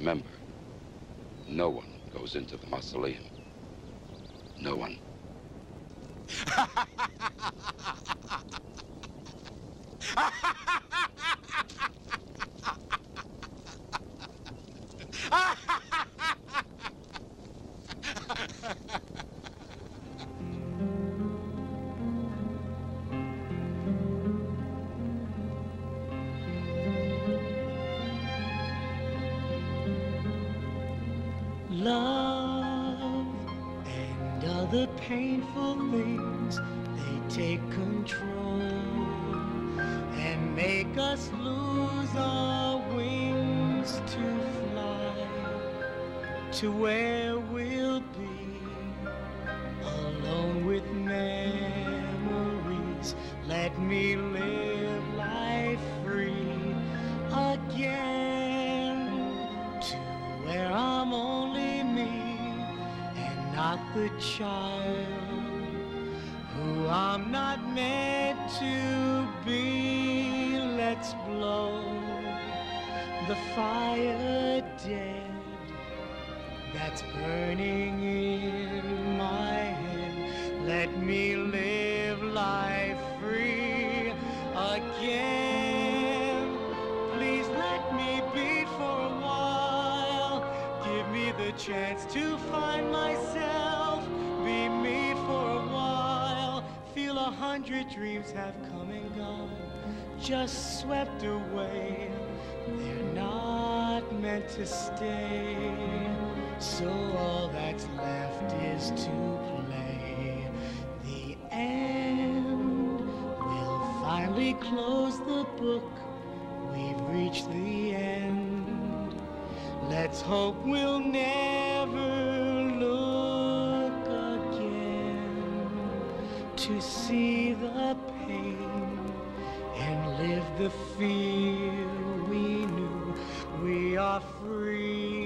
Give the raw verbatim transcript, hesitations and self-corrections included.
Remember, no one goes into the mausoleum. No one. Love and other painful things, they take control and make us lose our wings to fly to where we'll be alone with memories. Let me live life free again to where I'm only me and not the child who I'm not meant to be. Let's blow the fire dead that's burning in my head. Let me live life free again. Please let me be for a while. Give me the chance to find myself. Be me for a while. Feel a hundred dreams have come and gone, just swept away. They're not meant to stay. So all that's left is to play. The end will finally close the book. We've reached the end. Let's hope we'll never look again to see the pain and live the fear we knew. We are free.